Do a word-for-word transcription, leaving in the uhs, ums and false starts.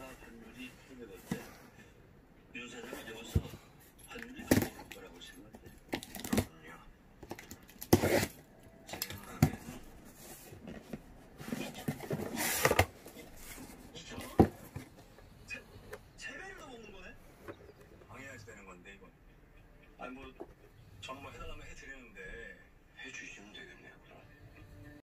달러 환율이 통일될 때 윤 사장이 여기서 환율이 안 오를 거라고 생각해. 그렇군요. 제 생각에는 이천 원? 세, 세 배를 더 먹는 거네? 방해해야지 되는 건데 이건. 아니 뭐 정말 해달라면 해드리는데 해주시면 되겠네.